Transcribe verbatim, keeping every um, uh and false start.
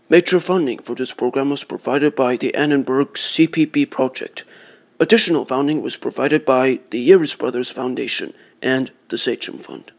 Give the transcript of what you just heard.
Major funding for this program was provided by the Annenburg C P B project. Additional funding was provided by the Uris Brothers Foundation and the SachemFund.